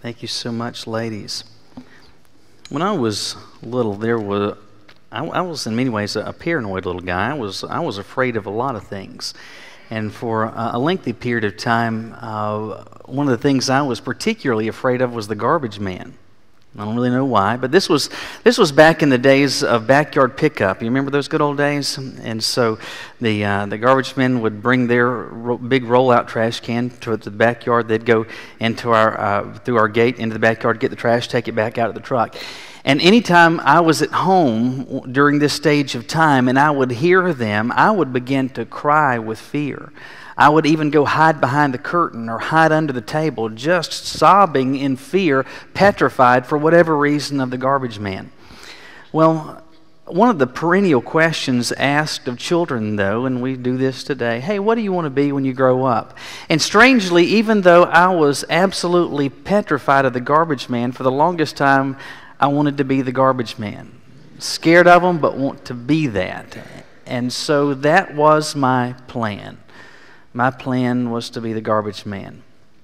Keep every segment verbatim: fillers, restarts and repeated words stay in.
Thank you so much, ladies. When I was little, there was I, I was in many ways a, a paranoid little guy. I was I was afraid of a lot of things, and for a, a lengthy period of time, uh, one of the things I was particularly afraid of was the garbage man. I don't really know why, but this was this was back in the days of backyard pickup. You remember those good old days? And so the uh, the garbage men would bring their ro- big rollout trash can to the backyard. They'd go into our uh, through our gate into the backyard, get the trash, take it back out of the truck. And anytime I was at home during this stage of time and I would hear them, I would begin to cry with fear. I would even go hide behind the curtain or hide under the table, just sobbing in fear, petrified for whatever reason of the garbage man. Well, one of the perennial questions asked of children, though, and we do this today, hey, what do you want to be when you grow up? And strangely, even though I was absolutely petrified of the garbage man, for the longest time, I wanted to be the garbage man. Scared of him, but want to be that. And so that was my plan. My plan was to be the garbage man.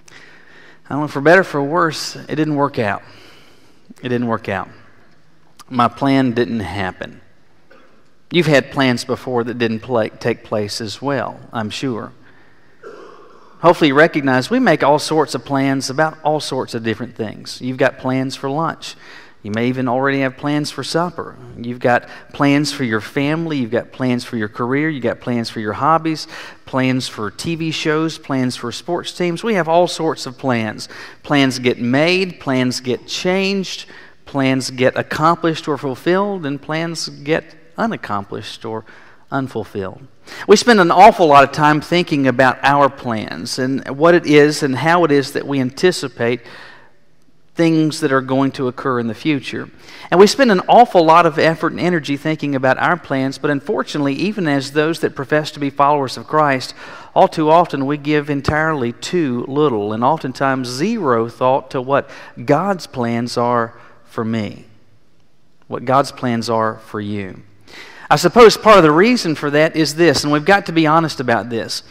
I don't know, for better or for worse, it didn't work out. It didn't work out. My plan didn't happen. You've had plans before that didn't play, take place as well, I'm sure. Hopefully you recognize we make all sorts of plans about all sorts of different things. You've got plans for lunch. You may even already have plans for supper. You've got plans for your family. You've got plans for your career. You've got plans for your hobbies, plans for T V shows, plans for sports teams. We have all sorts of plans. Plans get made, plans get changed, plans get accomplished or fulfilled, and plans get unaccomplished or unfulfilled. We spend an awful lot of time thinking about our plans and what it is and how it is that we anticipate things that are going to occur in the future. And we spend an awful lot of effort and energy thinking about our plans, but unfortunately, even as those that profess to be followers of Christ, all too often we give entirely too little and oftentimes zero thought to what God's plans are for me, what God's plans are for you. I suppose part of the reason for that is this, and we've got to be honest about this,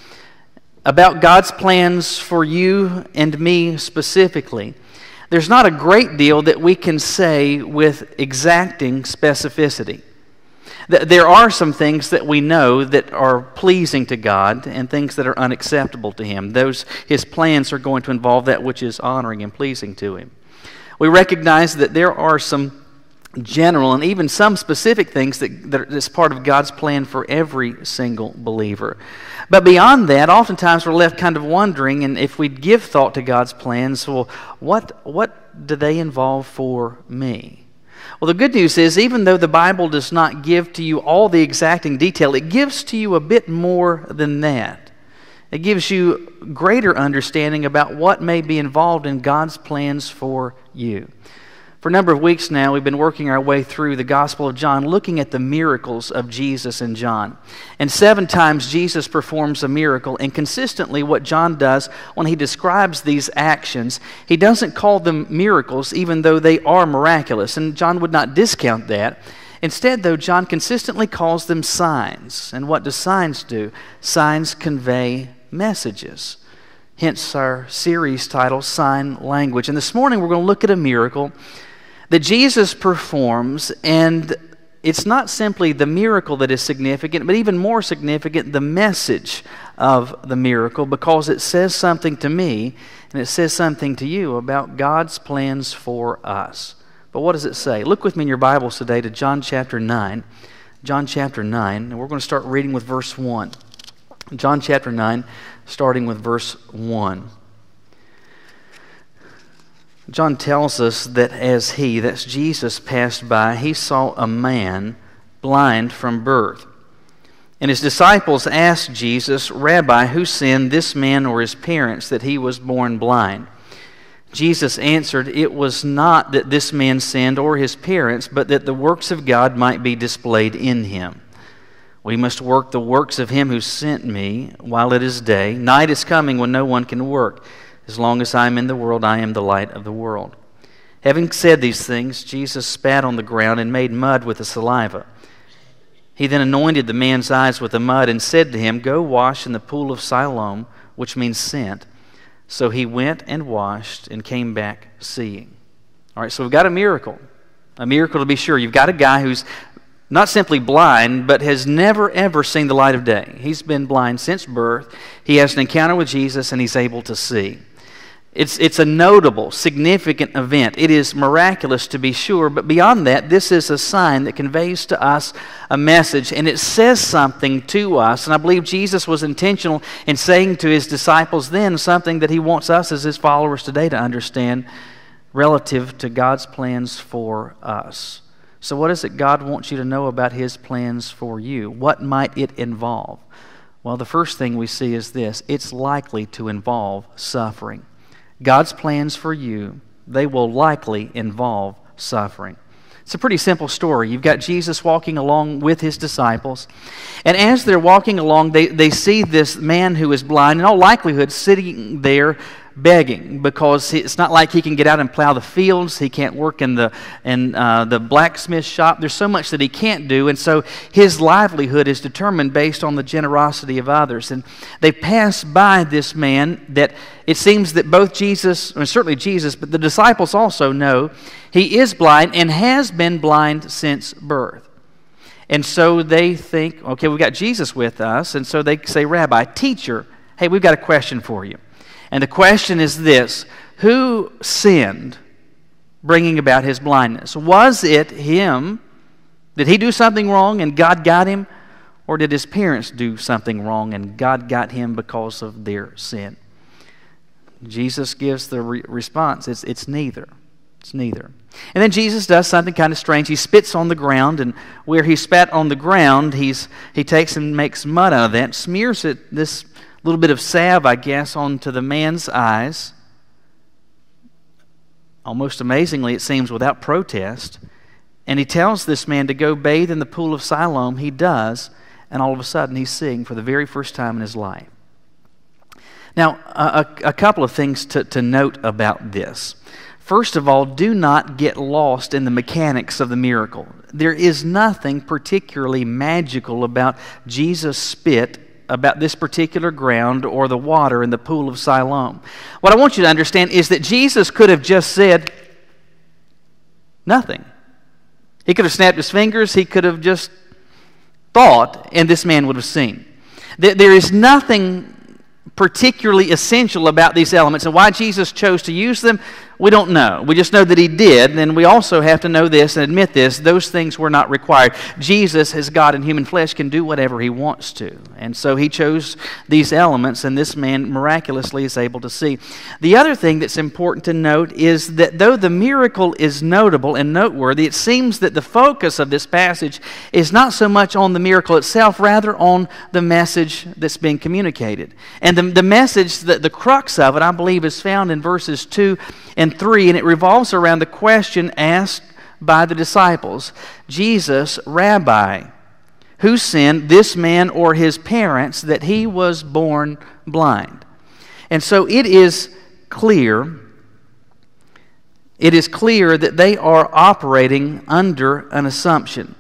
about God's plans for you and me specifically. There's not a great deal that we can say with exacting specificity. There are some things that we know that are pleasing to God and things that are unacceptable to Him. Those His plans are going to involve that which is honoring and pleasing to Him. We recognize that there are some general and even some specific things that, that is part of God's plan for every single believer. But beyond that, oftentimes we're left kind of wondering, and if we give thought to God's plans, well, what what do they involve for me? Well, the good news is, even though the Bible does not give to you all the exacting detail, it gives to you a bit more than that. It gives you greater understanding about what may be involved in God's plans for you. For a number of weeks now, we've been working our way through the Gospel of John, looking at the miracles of Jesus in John. And seven times Jesus performs a miracle, and consistently what John does when he describes these actions, he doesn't call them miracles, even though they are miraculous, and John would not discount that. Instead, though, John consistently calls them signs. And what do signs do? Signs convey messages. Hence our series title, Sign Language. And this morning we're going to look at a miracle that Jesus performs, and it's not simply the miracle that is significant, but even more significant, the message of the miracle, because it says something to me, and it says something to you about God's plans for us. But what does it say? Look with me in your Bibles today to John chapter nine. John chapter nine, and we're going to start reading with verse one. John chapter nine, starting with verse one. John tells us that as he, that's Jesus, passed by, he saw a man blind from birth. And his disciples asked Jesus, Rabbi, who sinned, this man or his parents, that he was born blind? Jesus answered, It was not that this man sinned or his parents, but that the works of God might be displayed in him. We must work the works of him who sent me while it is day. Night is coming when no one can work. As long as I am in the world, I am the light of the world. Having said these things, Jesus spat on the ground and made mud with the saliva. He then anointed the man's eyes with the mud and said to him, Go wash in the pool of Siloam, which means sent. So he went and washed and came back seeing. All right, so we've got a miracle. A miracle to be sure. You've got a guy who's not simply blind, but has never, ever seen the light of day. He's been blind since birth. He has an encounter with Jesus, and he's able to see. It's, it's a notable, significant event. It is miraculous to be sure, but beyond that, this is a sign that conveys to us a message, and it says something to us. And I believe Jesus was intentional in saying to his disciples then something that he wants us as his followers today to understand relative to God's plans for us. So what is it God wants you to know about his plans for you? What might it involve? Well, the first thing we see is this. It's likely to involve suffering. God's plans for you, they will likely involve suffering. It's a pretty simple story. You've got Jesus walking along with his disciples, and as they're walking along, they, they see this man who is blind, in all likelihood, sitting there begging, because it's not like he can get out and plow the fields. He can't work in the in uh, the blacksmith shop. There's so much that he can't do, and so his livelihood is determined based on the generosity of others. And they pass by this man that it seems that both Jesus, or certainly Jesus, but the disciples also know he is blind and has been blind since birth. And so they think, okay, we've got Jesus with us, and so they say, Rabbi, teacher, hey, we've got a question for you. And the question is this: who sinned, bringing about his blindness? Was it him? Did he do something wrong and God got him? Or did his parents do something wrong and God got him because of their sin? Jesus gives the re- response. It's, it's neither. It's neither. And then Jesus does something kind of strange. He spits on the ground, and where he spat on the ground, he's he takes and makes mud out of that, smears it, this little bit of salve, I guess, onto the man's eyes. Almost amazingly, it seems, without protest. And he tells this man to go bathe in the pool of Siloam. He does, and all of a sudden he's seeing for the very first time in his life. Now, a, a couple of things to, to note about this. First of all, do not get lost in the mechanics of the miracle. There is nothing particularly magical about Jesus' spit, about this particular ground or the water in the pool of Siloam. What I want you to understand is that Jesus could have just said nothing. He could have snapped his fingers. He could have just thought, and this man would have seen. There is nothing particularly essential about these elements, and why Jesus chose to use them, we don't know. We just know that he did, and we also have to know this and admit this: those things were not required. Jesus, as God in human flesh, can do whatever he wants to, and so he chose these elements, and this man miraculously is able to see. The other thing that's important to note is that though the miracle is notable and noteworthy, it seems that the focus of this passage is not so much on the miracle itself, rather on the message that's being communicated. And the, the message, the, the crux of it, I believe, is found in verses two and three, and it revolves around the question asked by the disciples. Jesus, Rabbi, who sinned, this man or his parents, that he was born blind? And so it is clear, it is clear that they are operating under an assumption.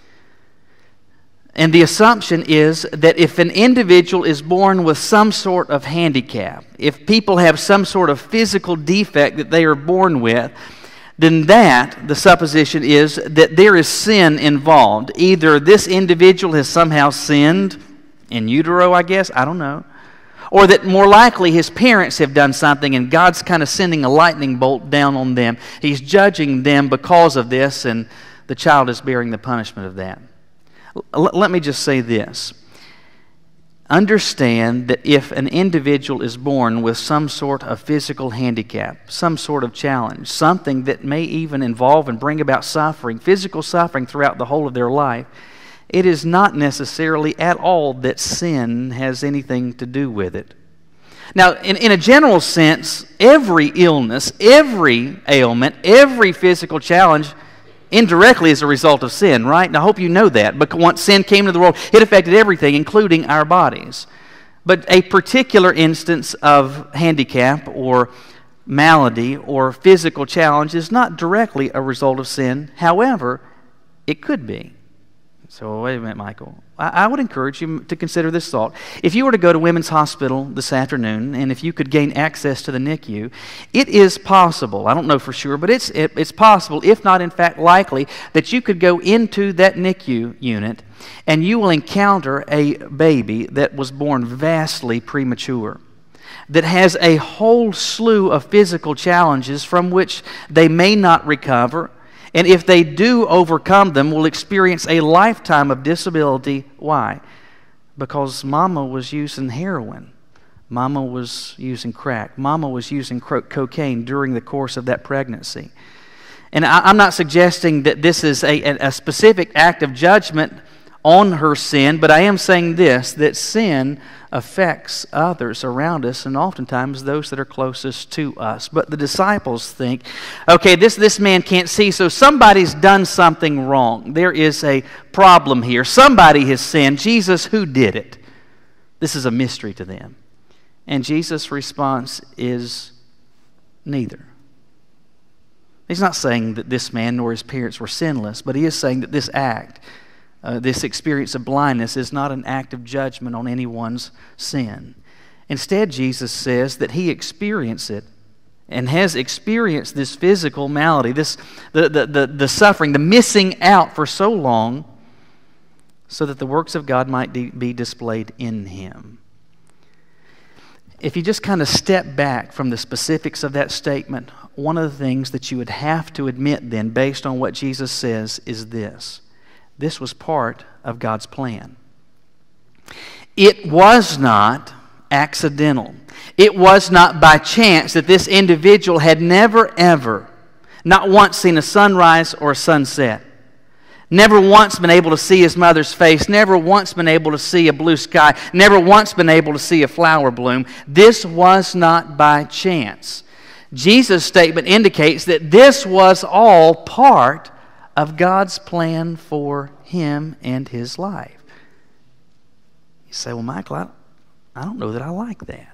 And the assumption is that if an individual is born with some sort of handicap, if people have some sort of physical defect that they are born with, then that, the supposition is, that there is sin involved. Either this individual has somehow sinned, in utero, I guess, I don't know, or that more likely his parents have done something and God's kind of sending a lightning bolt down on them. He's judging them because of this, and the child is bearing the punishment of that. Let me just say this. Understand that if an individual is born with some sort of physical handicap, some sort of challenge, something that may even involve and bring about suffering, physical suffering throughout the whole of their life, it is not necessarily at all that sin has anything to do with it. Now, in, in a general sense, every illness, every ailment, every physical challenge indirectly as a result of sin, right? And I hope you know that. But once sin came into the world, it affected everything, including our bodies. But a particular instance of handicap or malady or physical challenge is not directly a result of sin. However, it could be. So wait a minute, Michael. I would encourage you to consider this thought. If you were to go to Women's Hospital this afternoon, and if you could gain access to the N I C U, it is possible, I don't know for sure, but it's, it, it's possible, if not in fact likely, that you could go into that N I C U unit and you will encounter a baby that was born vastly premature, that has a whole slew of physical challenges from which they may not recover, and if they do overcome them, will experience a lifetime of disability. Why? Because mama was using heroin. Mama was using crack. Mama was using cro- cocaine during the course of that pregnancy. And I, I'm not suggesting that this is a, a specific act of judgment on her sin, but I am saying this, that sin affects others around us, and oftentimes those that are closest to us. But the disciples think, okay, this, this man can't see, so somebody's done something wrong. There is a problem here. Somebody has sinned. Jesus, who did it? This is a mystery to them. And Jesus' response is neither. He's not saying that this man nor his parents were sinless, but he is saying that this act, Uh, this experience of blindness, is not an act of judgment on anyone's sin. Instead, Jesus says that he experienced it and has experienced this physical malady, this the, the, the, the suffering, the missing out for so long, so that the works of God might de- be displayed in him. If you just kind of step back from the specifics of that statement, one of the things that you would have to admit then, based on what Jesus says, is this. This was part of God's plan. It was not accidental. It was not by chance that this individual had never ever, not once seen a sunrise or a sunset, never once been able to see his mother's face, never once been able to see a blue sky, never once been able to see a flower bloom. This was not by chance. Jesus' statement indicates that this was all part of God's plan for him and his life. You say, well, Michael, I, I don't know that I like that.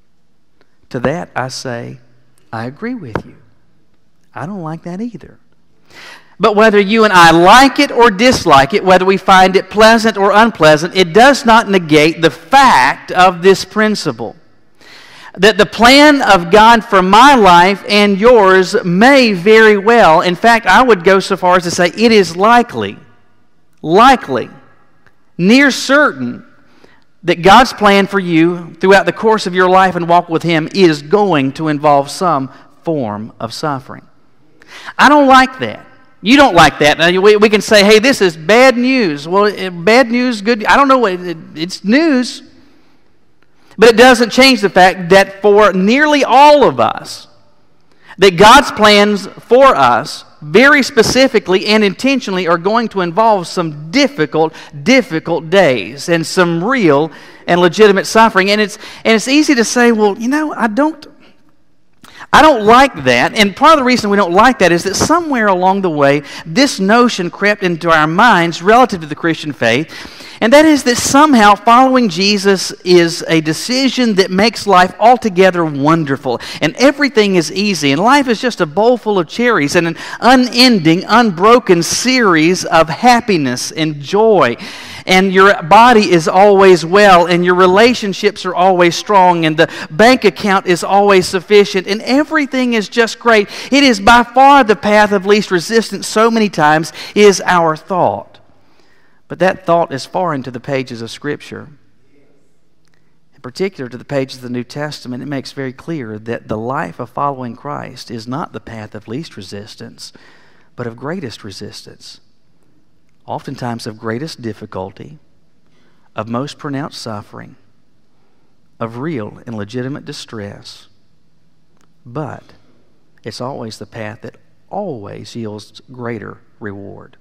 To that I say, I agree with you. I don't like that either. But whether you and I like it or dislike it, whether we find it pleasant or unpleasant, it does not negate the fact of this principle. That the plan of God for my life and yours may very well, in fact, I would go so far as to say it is likely, likely, near certain, that God's plan for you throughout the course of your life and walk with Him is going to involve some form of suffering. I don't like that. You don't like that. Now, we, we can say, hey, this is bad news. Well, bad news, good. I don't know. It, it's news. But it doesn't change the fact that for nearly all of us, that God's plans for us very specifically and intentionally are going to involve some difficult, difficult days and some real and legitimate suffering. And it's and it's easy to say, well, you know, I don't I don't like that. And part of the reason we don't like that is that somewhere along the way, this notion crept into our minds relative to the Christian faith. And that is that somehow following Jesus is a decision that makes life altogether wonderful. And everything is easy. And life is just a bowl full of cherries and an unending, unbroken series of happiness and joy. And your body is always well, and your relationships are always strong, and the bank account is always sufficient, and everything is just great. It is by far the path of least resistance so many times is our thought. But that thought is foreign to the pages of Scripture. In particular to the pages of the New Testament, it makes very clear that the life of following Christ is not the path of least resistance, but of greatest resistance. Oftentimes of greatest difficulty, of most pronounced suffering, of real and legitimate distress. But it's always the path that always yields greater reward.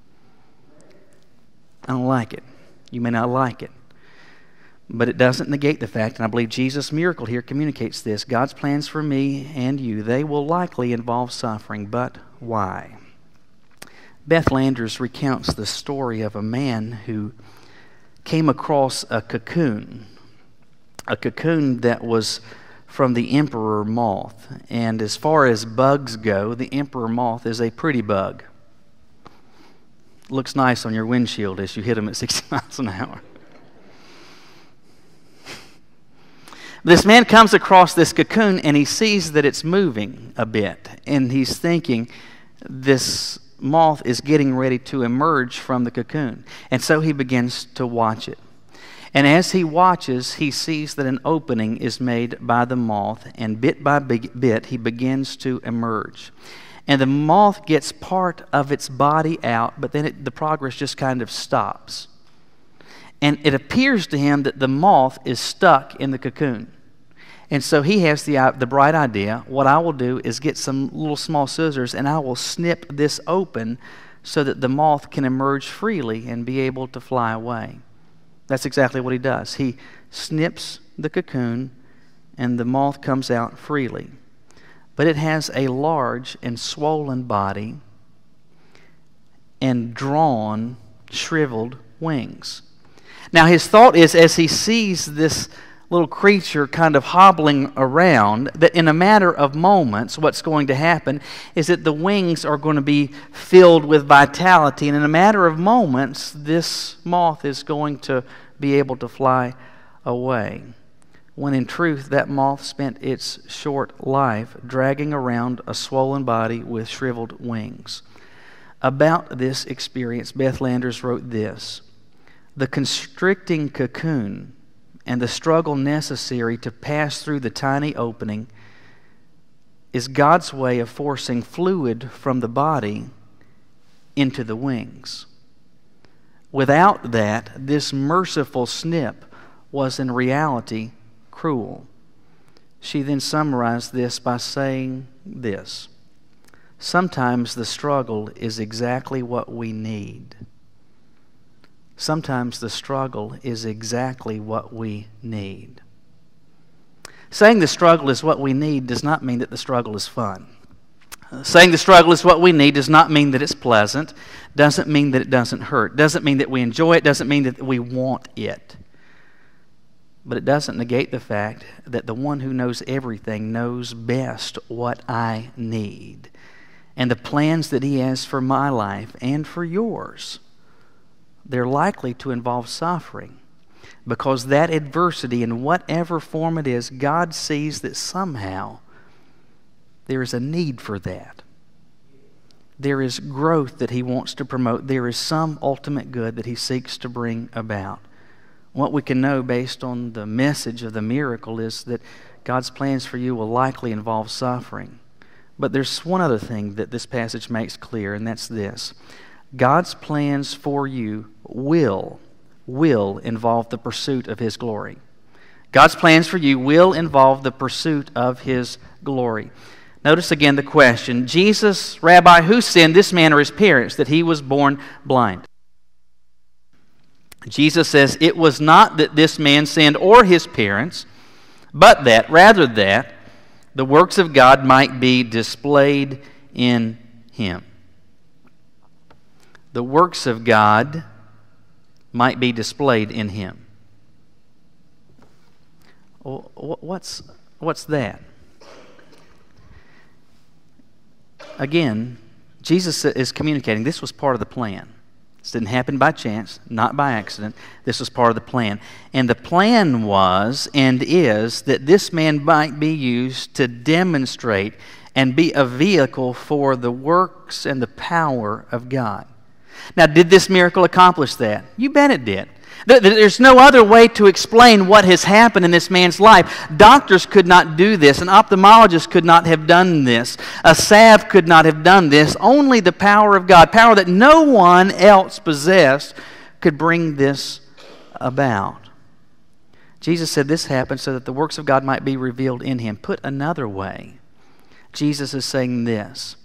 I don't like it. You may not like it. But it doesn't negate the fact, and I believe Jesus' miracle here communicates this, God's plans for me and you, they will likely involve suffering. But why? Beth Landers recounts the story of a man who came across a cocoon, a cocoon that was from the emperor moth. And as far as bugs go, the emperor moth is a pretty bug. looks nice on your windshield as you hit them at sixty miles an hour. This man comes across this cocoon and he sees that it's moving a bit. And he's thinking this moth is getting ready to emerge from the cocoon. And so he begins to watch it. And as he watches, he sees that an opening is made by the moth. And bit by bit, he begins to emerge. And the moth gets part of its body out, but then it, the progress just kind of stops. And it appears to him that the moth is stuck in the cocoon. And so he has the, the bright idea, what I will do is get some little small scissors and I will snip this open so that the moth can emerge freely and be able to fly away. That's exactly what he does. He snips the cocoon and the moth comes out freely. But it has a large and swollen body and drawn, shriveled wings. Now his thought is, as he sees this little creature kind of hobbling around, that in a matter of moments what's going to happen is that the wings are going to be filled with vitality, and in a matter of moments this moth is going to be able to fly away. When in truth that moth spent its short life dragging around a swollen body with shriveled wings. About this experience, Beth Landers wrote this: "The constricting cocoon and the struggle necessary to pass through the tiny opening is God's way of forcing fluid from the body into the wings. Without that, this merciful snip was in reality cruel." She then summarized this by saying this: "Sometimes the struggle is exactly what we need. Sometimes the struggle is exactly what we need." Saying the struggle is what we need does not mean that the struggle is fun. Saying the struggle is what we need does not mean that it's pleasant, doesn't mean that it doesn't hurt, doesn't mean that we enjoy it, doesn't mean that we want it. But it doesn't negate the fact that the one who knows everything knows best what I need. And the plans that He has for my life and for yours, they're likely to involve suffering, because that adversity, in whatever form it is, God sees that somehow there is a need for that. There is growth that He wants to promote. There is some ultimate good that He seeks to bring about. What we can know based on the message of the miracle is that God's plans for you will likely involve suffering. But there's one other thing that this passage makes clear, and that's this: God's plans for you will, will involve the pursuit of His glory. God's plans for you will involve the pursuit of His glory. Notice again the question: Jesus, Rabbi, who sinned, this man or his parents, that he was born blind? Jesus says it was not that this man sinned or his parents, but that, rather that, the works of God might be displayed in him. The works of God might be displayed in him. What's, what's that? Again, Jesus is communicating this was part of the plan. This didn't happen by chance, not by accident. This was part of the plan. And the plan was and is that this man might be used to demonstrate and be a vehicle for the works and the power of God. Now, did this miracle accomplish that? You bet it did. There's no other way to explain what has happened in this man's life. Doctors could not do this. An ophthalmologist could not have done this. A salve could not have done this. Only the power of God, power that no one else possessed, could bring this about. Jesus said this happened so that the works of God might be revealed in him. Put another way, Jesus is saying this: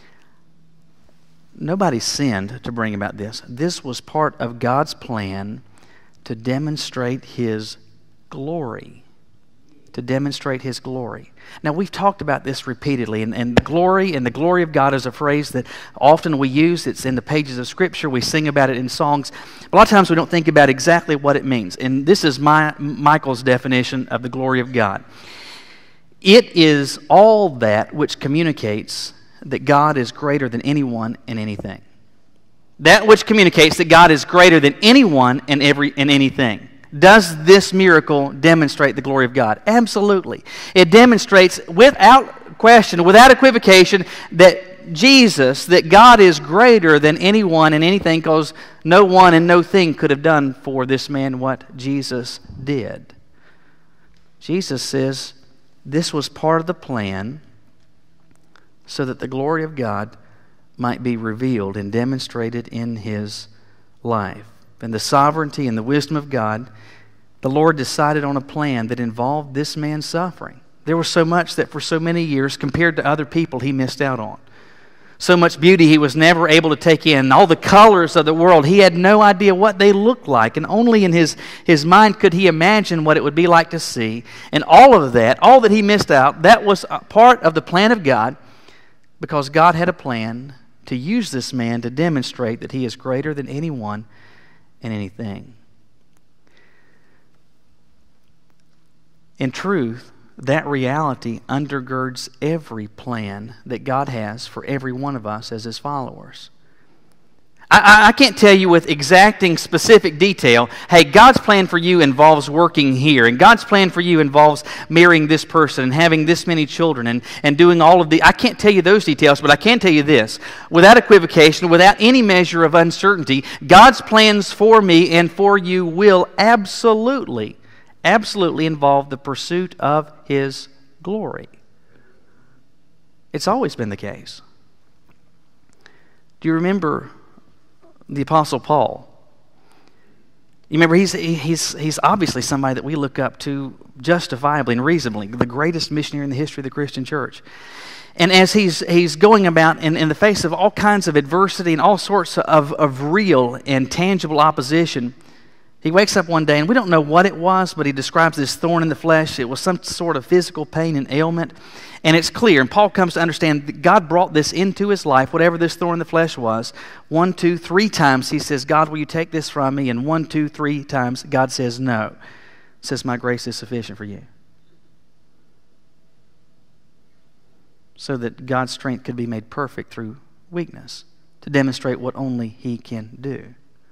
nobody sinned to bring about this. This was part of God's plan to demonstrate His glory. To demonstrate His glory. Now, we've talked about this repeatedly, and, and the glory and the glory of God is a phrase that often we use. It's in the pages of Scripture. We sing about it in songs. A lot of times we don't think about exactly what it means. And this is my Michael's definition of the glory of God. It is all that which communicates that God is greater than anyone and anything. that which communicates that God is greater than anyone and every and anything. Does this miracle demonstrate the glory of God? Absolutely. It demonstrates without question, without equivocation, that Jesus, that God is greater than anyone and anything, because no one and no thing could have done for this man what Jesus did. Jesus says this was part of the plan so that the glory of God might be revealed and demonstrated in his life. And the sovereignty and the wisdom of God, the Lord decided on a plan that involved this man's suffering. There was so much that for so many years, compared to other people, he missed out on. So much beauty he was never able to take in. All the colors of the world, he had no idea what they looked like. And only in his, his mind could he imagine what it would be like to see. And all of that, all that he missed out, that was a part of the plan of God, because God had a plan to use this man to demonstrate that he is greater than anyone and anything. In truth, that reality undergirds every plan that God has for every one of us as his followers. I, I can't tell you with exacting specific detail, hey, God's plan for you involves working here, and God's plan for you involves marrying this person and having this many children and, and doing all of the... I can't tell you those details, but I can tell you this. Without equivocation, without any measure of uncertainty, God's plans for me and for you will absolutely absolutely involve the pursuit of his glory. It's always been the case. Do you remember the Apostle Paul? You remember, he's, he's, he's obviously somebody that we look up to justifiably and reasonably, the greatest missionary in the history of the Christian church. And as he's, he's going about in, in the face of all kinds of adversity and all sorts of, of real and tangible opposition, he wakes up one day, and we don't know what it was, but he describes this thorn in the flesh. It was some sort of physical pain and ailment. And it's clear, and Paul comes to understand that God brought this into his life, whatever this thorn in the flesh was. One, two, three times he says, God, will you take this from me? And one, two, three times God says no. He says, my grace is sufficient for you. So that God's strength could be made perfect through weakness, to demonstrate what only he can do.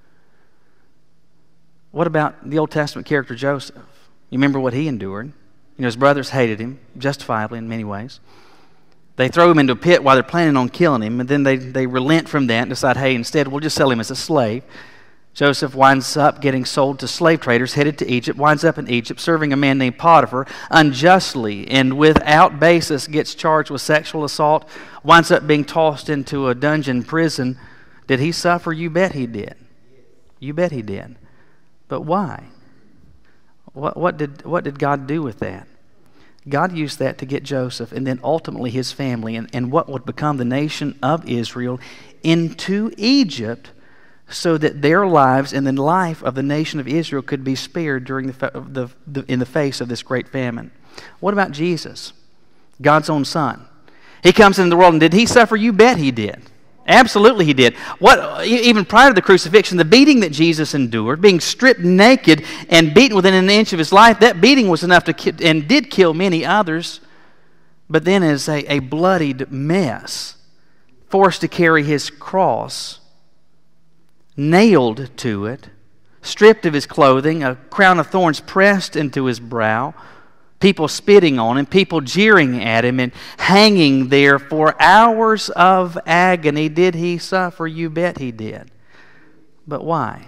What about the Old Testament character Joseph? You remember what he endured. You know, his brothers hated him, justifiably in many ways. They throw him into a pit while they're planning on killing him, and then they, they relent from that and decide, hey, instead we'll just sell him as a slave. Joseph winds up getting sold to slave traders, headed to Egypt, winds up in Egypt, serving a man named Potiphar unjustly and without basis, gets charged with sexual assault, winds up being tossed into a dungeon prison. Did he suffer? You bet he did. You bet he did. But why? What, what did, what did God do with that? God used that to get Joseph and then ultimately his family and, and what would become the nation of Israel into Egypt, so that their lives and the life of the nation of Israel could be spared during the, the, the in the face of this great famine. What about Jesus, God's own Son? He comes into the world, and did he suffer? You bet he did. Absolutely he did. What, even prior to the crucifixion, the beating that Jesus endured, being stripped naked and beaten within an inch of his life, that beating was enough to ki- and did kill many others. But then as a, a bloodied mess, forced to carry his cross, nailed to it, stripped of his clothing, a crown of thorns pressed into his brow, people spitting on him, people jeering at him, and hanging there for hours of agony. Did he suffer? You bet he did. But why?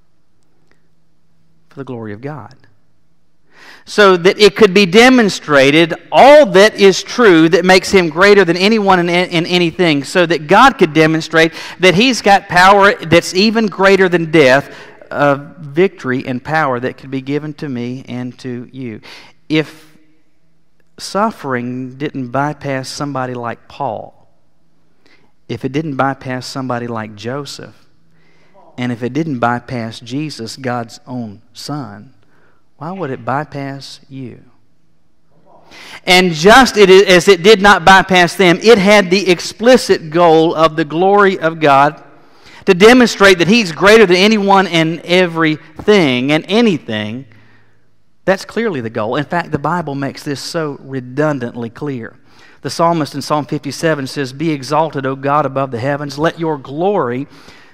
For the glory of God. So that it could be demonstrated all that is true that makes him greater than anyone in, in anything, so that God could demonstrate that he's got power that's even greater than death, uh, victory and power that could be given to me and to you. If suffering didn't bypass somebody like Paul, if it didn't bypass somebody like Joseph, and if it didn't bypass Jesus, God's own Son, why would it bypass you? And just as it did not bypass them, it had the explicit goal of the glory of God to demonstrate that he's greater than anyone and everything and anything. That's clearly the goal. In fact, the Bible makes this so redundantly clear. The psalmist in Psalm fifty-seven says, "Be exalted, O God, above the heavens. Let your glory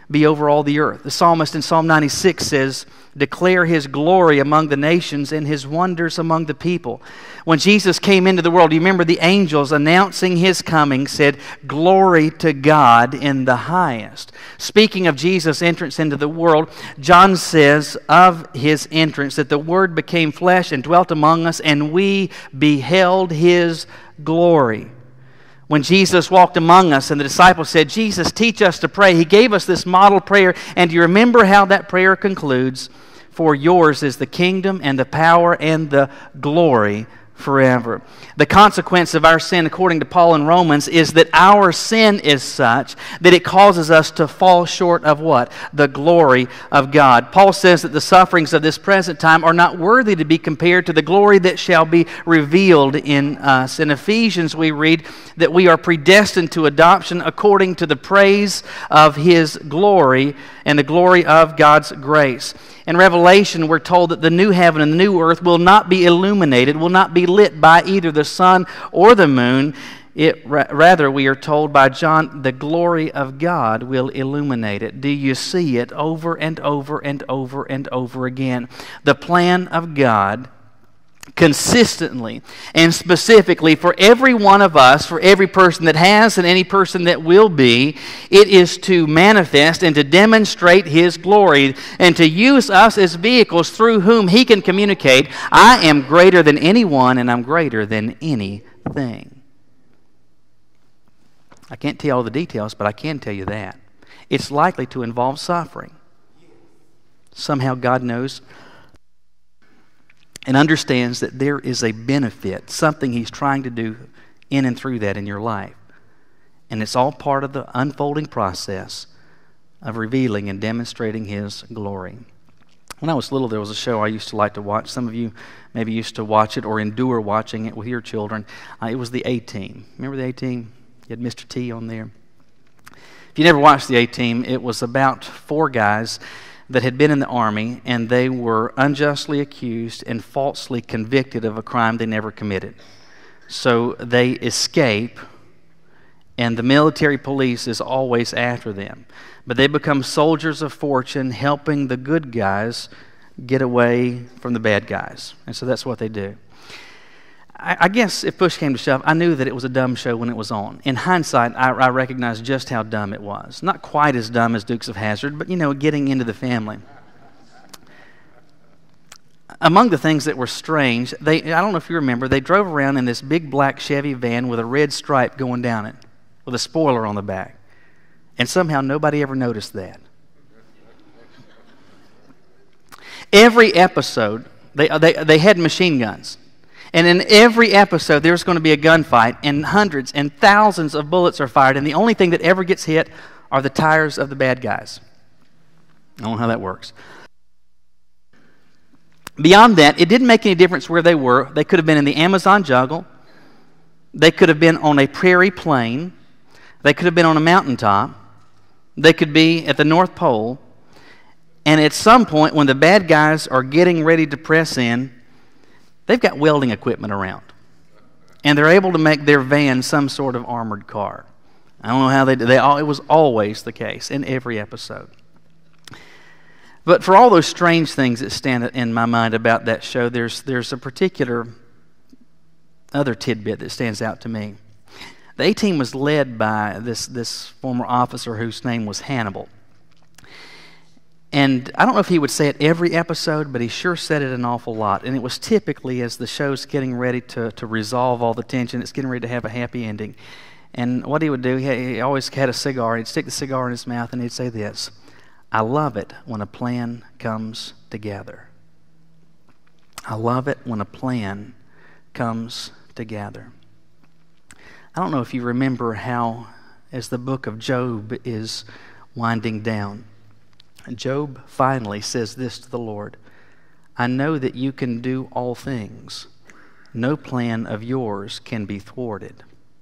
be over all the earth. The psalmist in Psalm ninety-six says, declare His glory among the nations and His wonders among the people. When Jesus came into the world, you remember the angels announcing His coming said, glory to God in the highest. Speaking of Jesus' entrance into the world, John says of His entrance that the Word became flesh and dwelt among us, and we beheld His glory. When Jesus walked among us and the disciples said, Jesus, teach us to pray, He gave us this model prayer. And do you remember how that prayer concludes? For yours is the kingdom and the power and the glory forever. The consequence of our sin, according to Paul in Romans, is that our sin is such that it causes us to fall short of what? The glory of God. Paul says that the sufferings of this present time are not worthy to be compared to the glory that shall be revealed in us. In Ephesians we read that we are predestined to adoption according to the praise of His glory and the glory of God's grace. In Revelation, we're told that the new heaven and the new earth will not be illuminated, will not be lit by either the sun or the moon. It, rather, we are told by John, the glory of God will illuminate it. Do you see it over and over and over and over again? The plan of God consistently and specifically for every one of us, for every person that has and any person that will be, it is to manifest and to demonstrate His glory and to use us as vehicles through whom He can communicate, I am greater than anyone and I'm greater than anything. I can't tell you all the details, but I can tell you that. It's likely to involve suffering. Somehow God knows and understands that there is a benefit, something He's trying to do in and through that in your life. And it's all part of the unfolding process of revealing and demonstrating His glory. When I was little, there was a show I used to like to watch. Some of you maybe used to watch it or endure watching it with your children. Uh, it was the A-Team. Remember the A-Team? You had Mister T on there. If you never watched the A-Team, it was about four guys that had been in the Army, and they were unjustly accused and falsely convicted of a crime they never committed. So they escape, and the military police is always after them. But they become soldiers of fortune, helping the good guys get away from the bad guys. And so that's what they do. I, I guess if push came to shove, I knew that it was a dumb show when it was on. In hindsight, I, I recognized just how dumb it was. Not quite as dumb as Dukes of Hazzard, but, you know, getting into the family. Among the things that were strange, they I don't know if you remember, they drove around in this big black Chevy van with a red stripe going down it, with a spoiler on the back. And somehow nobody ever noticed that. Every episode, they, they, they had machine guns. And in every episode, there's going to be a gunfight, and hundreds and thousands of bullets are fired, and the only thing that ever gets hit are the tires of the bad guys. I don't know how that works. Beyond that, it didn't make any difference where they were. They could have been in the Amazon jungle. They could have been on a prairie plain. They could have been on a mountaintop. They could be at the North Pole. And at some point, when the bad guys are getting ready to press in, they've got welding equipment around. And they're able to make their van some sort of armored car. I don't know how they do. They all, it was always the case in every episode. But for all those strange things that stand in my mind about that show, there's, there's a particular other tidbit that stands out to me. The A-Team was led by this, this former officer whose name was Hannibal. And I don't know if he would say it every episode, but he sure said it an awful lot. And it was typically as the show's getting ready to, to resolve all the tension, it's getting ready to have a happy ending. And what he would do, he, he always had a cigar. He'd stick the cigar in his mouth and he'd say this, I love it when a plan comes together. I love it when a plan comes together. I don't know if you remember how, as the book of Job is winding down, Job finally says this to the Lord, I know that you can do all things. No plan of yours can be thwarted.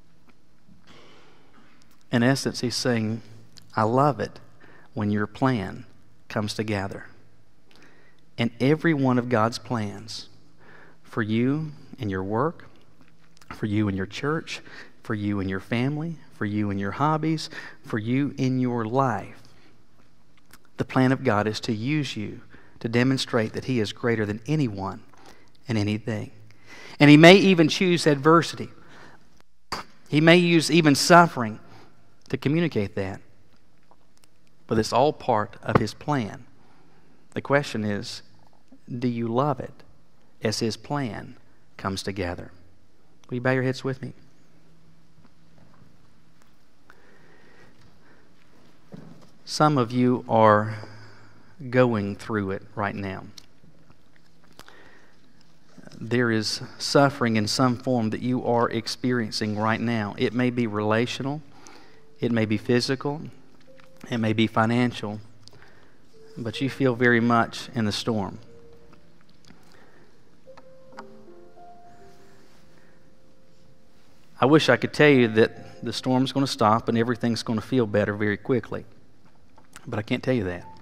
In essence, he's saying, I love it when your plan comes together. And every one of God's plans for you and your work, for you and your church, for you and your family, for you and your hobbies, for you in your life, The plan of God is to use you to demonstrate that He is greater than anyone and anything. And He may even choose adversity. He may use even suffering to communicate that. But it's all part of His plan. The question is, do you love it as His plan comes together? Will you bow your heads with me? Some of you are going through it right now. There is suffering in some form that you are experiencing right now. It may be relational, it may be physical, it may be financial, but you feel very much in the storm. I wish I could tell you that the storm's going to stop and everything's going to feel better very quickly, but I can't tell you that.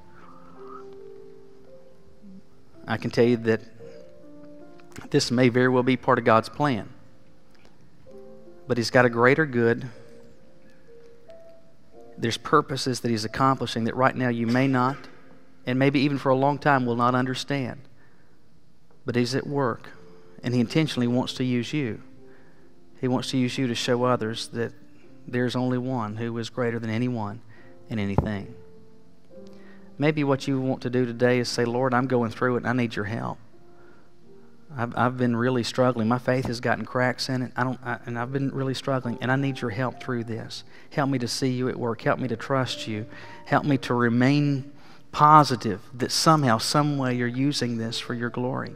I can tell you that this may very well be part of God's plan, but He's got a greater good. There's purposes that He's accomplishing that right now you may not, and maybe even for a long time will not understand. But He's at work, and He intentionally wants to use you. He wants to use you to show others that there's only one who is greater than anyone and anything. Maybe what you want to do today is say, Lord, I'm going through it and I need your help. I've, I've been really struggling. My faith has gotten cracks in it. I don't, I, and I've been really struggling, and I need your help through this. Help me to see you at work. Help me to trust you. Help me to remain positive that somehow, some way you're using this for your glory.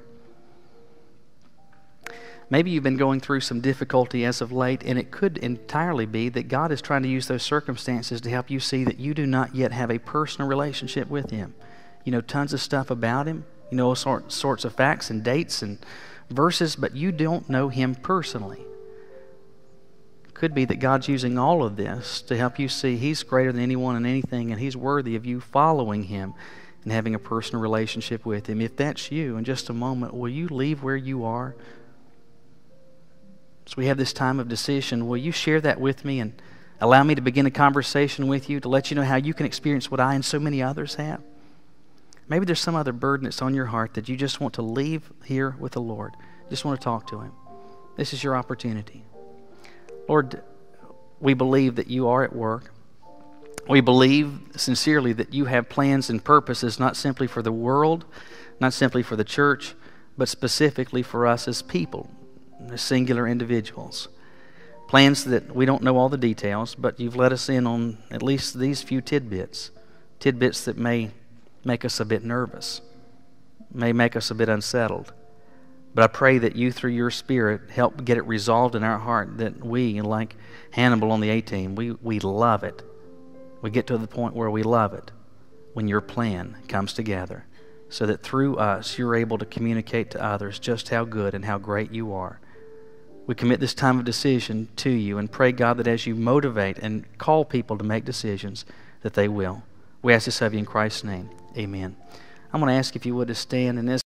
Maybe you've been going through some difficulty as of late, and it could entirely be that God is trying to use those circumstances to help you see that you do not yet have a personal relationship with Him. You know tons of stuff about Him. You know all sort, sorts of facts and dates and verses, but you don't know Him personally. It could be that God's using all of this to help you see He's greater than anyone and anything, and He's worthy of you following Him and having a personal relationship with Him. If that's you, in just a moment, will you leave where you are? So we have this time of decision. Will you share that with me and allow me to begin a conversation with you to let you know how you can experience what I and so many others have? Maybe there's some other burden that's on your heart that you just want to leave here with the Lord. You just want to talk to Him. This is your opportunity. Lord, we believe that you are at work. We believe sincerely that you have plans and purposes not simply for the world, not simply for the church, but specifically for us as people, as singular individuals. Plans that we don't know all the details, but you've let us in on at least these few tidbits, tidbits that may make us a bit nervous, may make us a bit unsettled. But I pray that you, through your Spirit, help get it resolved in our heart that we, like Hannibal on the A-Team, we, we love it. We get to the point where we love it when your plan comes together, so that through us you're able to communicate to others just how good and how great you are. We commit this time of decision to you and pray, God, that as you motivate and call people to make decisions, that they will. We ask this of you in Christ's name. Amen. I'm going to ask if you would to stand in this.